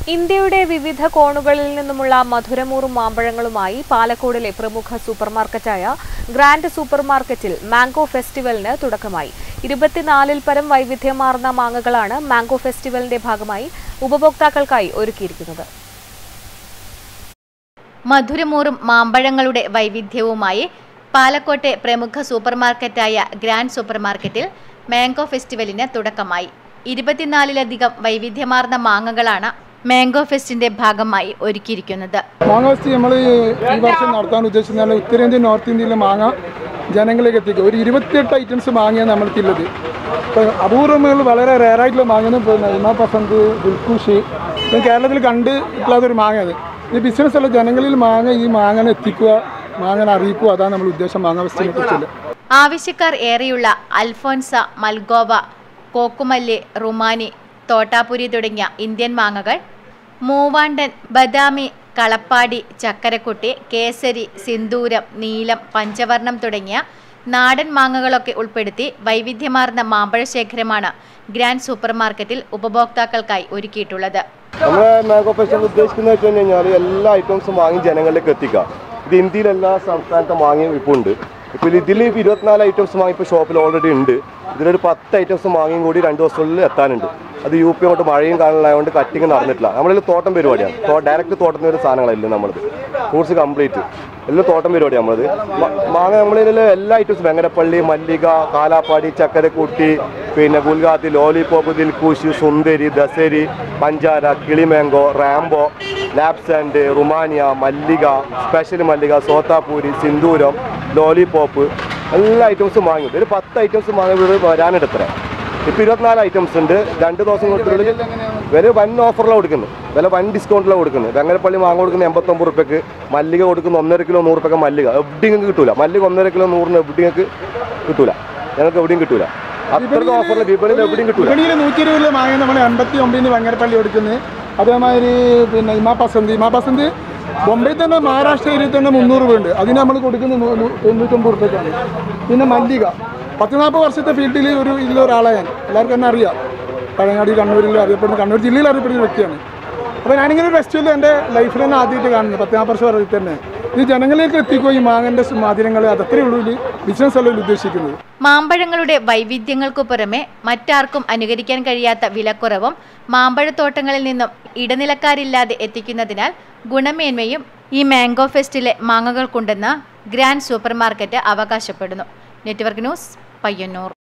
ഇന്ത്യയുടെ വിവിധ കോണുകളിൽ നിന്നുമുള്ള മധുരമൂറും മാമ്പഴങ്ങളുമായി പാലക്കോടിലെ പ്രമുഖ സൂപ്പർമാർക്കറ്റായ ഗ്രാൻഡ് സൂപ്പർമാർക്കറ്റിൽ മാംഗോ ഫെസ്റ്റിവലിന് തുടക്കമായി. 24-ൽ പരം വൈവിധ്യമാർന്ന മാങ്ങകളാണ് മാംഗോ ഫെസ്റ്റിവലിന്റെ ഭാഗമായി ഉപഭോക്താക്കൾക്കായി ഒരുക്കിയിരിക്കുന്നത്. മധുരമൂറും മാമ്പഴങ്ങളുടെ വൈവിധ്യവുമായി പാലക്കോട്ടെ പ്രമുഖ സൂപ്പർമാർക്കറ്റായ ഗ്രാൻഡ് സൂപ്പർമാർക്കറ്റിൽ മാംഗോ ഫെസ്റ്റിവലിന് തുടക്കമായി. 24-ലധികം വൈവിധ്യമാർന്ന മാങ്ങകളാണ് മാംഗോ ഫെസ്റ്റിന്റെ ഭാഗമായി ഒരുക്കിയിരിക്കുന്നത്. മാങ്ങോ ഫെസ്റ്റ് നമ്മൾ ഈ വർഷം നടത്താൻ ഉദ്ദേശിക്കുന്നത് ഉത്തരേന്ത്യ നോർത്ത് ഇന്ത്യയിലെ മാങ്ങ ജനങ്ങളിലേക്ക് എത്തിക്കുക. ഒരു 28 ഐറ്റംസ് മാങ്ങയാണ് നമ്മൾക്കുള്ളത്. ഇപ്പോൾ അപൂർവങ്ങൾ വളരെ റെയറായിട്ടുള്ള മാങ്ങയാണ്. ഇമാ പസന്ത്, ദിൽഖുഷ് കേരളത്തിൽ കണ്ടിട്ടുള്ളതൊരു മാങ്ങയാണ്. ഈ ബിസിനസ്സുള്ള ജനങ്ങളിൽ ഈ മാങ്ങനെ എത്തിക്കുക, മാങ്ങനെ അറിയിക്കുക, അതാണ് നമ്മൾ ഉദ്ദേശം മാങ്ങ ഫെസ്റ്റിനെ കുറിച്ചുള്ളത്. ആവശ്യക്കാർ ഏറെയുള്ള അൽഫോൻസ, മൽഗോവ, കോക്കുമല്ലി, റുമാനി, തോട്ടാപുരി തുടങ്ങിയ ഇന്ത്യൻ മാങ്ങകൾ, മൂവാണ്ടൻ, ബദാമി, കളപ്പാടി, ചക്കരക്കുട്ടി, കേസരി, സിന്ദൂരം, നീലം, പഞ്ചവർണം തുടങ്ങിയ നാടൻ മാങ്ങകളൊക്കെ ഉൾപ്പെടുത്തി വൈവിധ്യമാർന്ന മാമ്പഴശേഖരമാണ് ഗ്രാൻഡ് സൂപ്പർമാർക്കറ്റിൽ ഉപഭോക്താക്കൾക്കായി ഒരുക്കിയിട്ടുള്ളത്. നമ്മുടെ മാംഗോ ഫെസ്റ്റിവൽ ഉദ്ദേശിക്കുന്നത് വെച്ച് കഴിഞ്ഞാൽ എല്ലാ ഐറ്റംസും വാങ്ങി ജനങ്ങളിലേക്ക് എത്തിക്കുക. ഇത് ഇന്ത്യയിൽ എല്ലാ സംസ്ഥാനത്തും വാങ്ങി ഇപ്പോൾ ഉണ്ട്. ഇപ്പോൾ ഇതിൽ 24 ഐറ്റംസ് വാങ്ങി ഇപ്പോൾ ഷോപ്പിൽ ഓൾറെഡി ഉണ്ട്. ഇതിലൊരു 10 ഐറ്റംസ് വാങ്ങിയും കൂടി 2 ദിവസത്തിനുള്ളിൽ എത്താനുണ്ട്. അത് UP അങ്ങോട്ട് മഴയും കാണാനായതുകൊണ്ട് കട്ടിങ് നടന്നിട്ടില്ല. നമ്മളിൽ തോട്ടം പരിപാടിയാണ്. ഡയറക്റ്റ് തോട്ടത്തിന് ഒരു സാധനങ്ങളല്ല നമ്മളത്. ഫ്രൂട്ട്സ് കംപ്ലീറ്റ് എല്ലാം തോട്ടം പരിപാടിയാണ് നമ്മളത്. മാങ്ങ നമ്മളിൽ എല്ലാ ഐറ്റംസും വെങ്ങരപ്പള്ളി, മല്ലിക, കാലാപ്പാടി, ചക്കരക്കുട്ടി, പിന്നെ ഗുൽഗാത്തി, ലോലിപോപ്പ്, ദിൽഖുഷ്, സുന്ദരി, ദസരി, പഞ്ചാര, കിളിമാംഗോ, റാംബോ, ലാപ്സാൻഡ്, റുമാനിയ, മല്ലിക, സ്പെഷ്യൽ മല്ലിക, സോത്താപൂരി, സിന്ദൂരം, ലോലിപോപ്പ് എല്ലാ ഐറ്റംസും വാങ്ങി. ഒരു 10 ഐറ്റംസ് വാങ്ങി വരാനെടുത്തേ. ഇപ്പോൾ 24 ഐറ്റംസ് ഉണ്ട്. 2 ദിവസം കൊണ്ടുള്ളിൽ വില വൻ ഓഫറിലാണ് കൊടുക്കുന്നത്. വില വൻ ഡിസ്കൗണ്ടിലാണ് കൊടുക്കുന്നത്. വെങ്ങരപ്പള്ളി മാങ്ങ കൊടുക്കുന്നത് 89 റുപ്യക്ക്, മല്ലിക കൊടുക്കുന്ന 1.5 കിലോ 100 റുപ്യക്ക് മല്ലിക. എവിടെയും കിട്ടൂല. മല്ലിക 1.5 കിലോ 100 എവിടെയും കിട്ടൂല. ഞങ്ങൾക്ക് എവിടെയും കിട്ടൂല. അത്രയ്ക്ക് ഓഫറിൽ വിപണിയിൽ എവിടെയും കിട്ടൂല. 120 മാങ്ങ നമ്മൾ 89 വെങ്ങരപ്പള്ളി കൊടുക്കുന്നത്. അതേമാതിരി പിന്നെ ഇമാ പസന്ത് ബോംബെയിൽ തന്നെ മഹാരാഷ്ട്ര ഏരിയയിൽ തന്നെ 300 രൂപ ഉണ്ട്. അതിന് നമ്മൾ കൊടുക്കുന്നത് 99 റുപ്യക്കാണ്. പിന്നെ മല്ലിക 10-40 വർഷത്തെ ഫീൽഡിൽ ഇതിലൊരാളാണ് ഞാൻ. എല്ലാവർക്കും തന്നെ അറിയാം. പഴയങ്ങാടി, കണ്ണൂരിൽ അറിയപ്പെടുന്ന, കണ്ണൂർ ജില്ലയിൽ അറിയപ്പെടുന്ന വ്യക്തിയാണ്. അപ്പോൾ ഞാനിങ്ങനെ ഒരു ഫെസ്റ്റിവൽ എൻ്റെ ലൈഫിൽ തന്നെ ആദ്യമായിട്ട് കാണുന്നത്. 10-40 വർഷം വരെ തന്നെ ഇത് ജനങ്ങളിലേക്ക് എത്തിക്കുക. ഈ മാങ്ങൻ്റെ മാതിരങ്ങൾ അതത്രയേ ഉള്ളൂ ബിസിനസ് അല്ല ഉദ്ദേശിക്കുന്നത്. മാമ്പഴങ്ങളുടെ വൈവിധ്യങ്ങൾക്കു പുറമെ മറ്റാർക്കും അനുകരിക്കാൻ കഴിയാത്ത വിലക്കുറവും മാമ്പഴത്തോട്ടങ്ങളിൽ നിന്നും ഇടനിലക്കാരില്ലാതെ എത്തിക്കുന്നതിനാൽ ഗുണമേന്മയും ഈ മാംഗോ ഫെസ്റ്റിലെ മാങ്ങകൾക്കുണ്ടെന്ന് ഗ്രാൻഡ് സൂപ്പർമാർക്കറ്റ് അവകാശപ്പെടുന്നു. Network news, Payyanur.